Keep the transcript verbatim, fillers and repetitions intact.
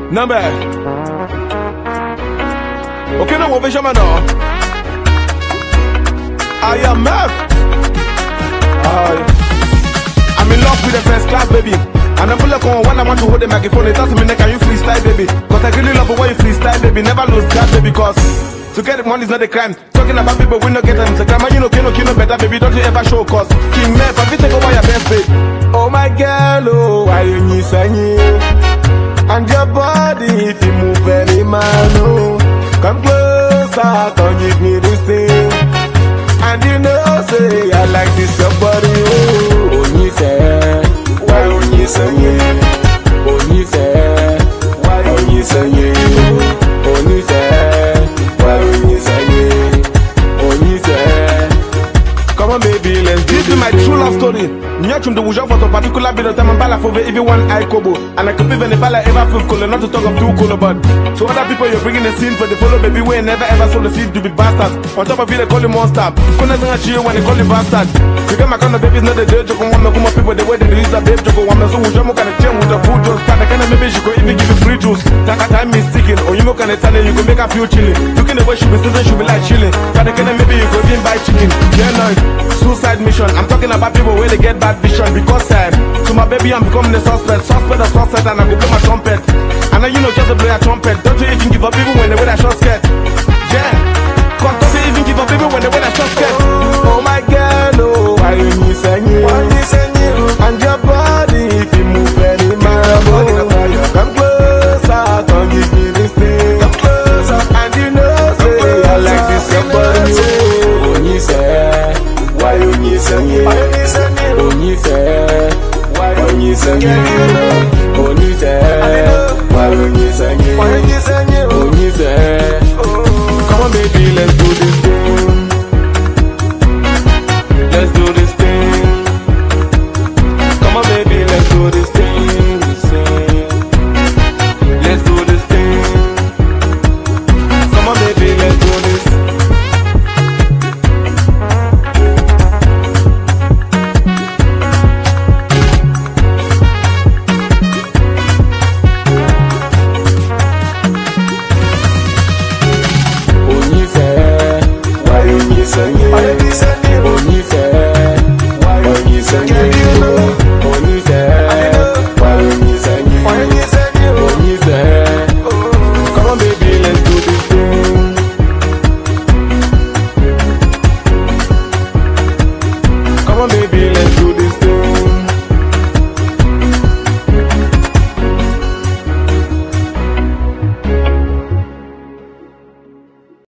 Number. Okay, no, what vision, man? I am Meff. I'm in love with the first class, baby. And I'm like, oh, when I want to hold the microphone, it doesn't mean that can you freestyle, baby. Cause I really love the way you freestyle, baby. Never lose God, baby. Cause to get the money is not a crime. Talking about people, we don't get them. The grammar, you know, you know, you know better, baby. Don't you ever show cause King Meff, have you take over your best, babe? Oh my girl, oh, why you need me? And your body, if you move any man, oh, come closer, don't give me this thing. And you know, say, I like this your body, oh, oh, you say, why you need me? Oh, you say, why you need me? Oh, you say, why you need me? Oh, you say, come on, baby, let's do this. This is my true love story. Nyachum de wuja for a particular bit of time and bala for even one eye kobo. And I could even if I ever feel cool, not to talk of two cool but so other people you're bringing the scene for the follow baby way never ever saw the seed to be bastards. On top of it they call him monster. Couldn't sing a cheer when they call him bastard. You get my kind of babies not the dirt joke on one of people the way they release a babe joke on one so wuja mo can change with the food juice. But I can maybe she could even give you free juice. That time is sticking or you know can tell you can make a few chilling. Looking the way she be sitting she be like chilling. But I can maybe you could even buy chicken. Yeah nice. Suicide mission. I'm talking about people where they get bad vision because uh, to my baby I'm becoming a suspect, suspect of suspect and I go play my trumpet. And now you know just to play a trumpet. Don't you even give up even when they wear that short skirt? Yeah, cause don't you even give up even when they wear that short skirt? Oh my girl, oh, why you need singing? Why you singing? And your body, if you move any man, oh, come closer, don't give me this thing. Come closer, and you know, say I like this your body. Oh, you say, why you need singing? Why you need singing? Oni say, why Oni say, Oni say, why Oni say, Oni say, Oni say. Come on, baby, let's do this thing.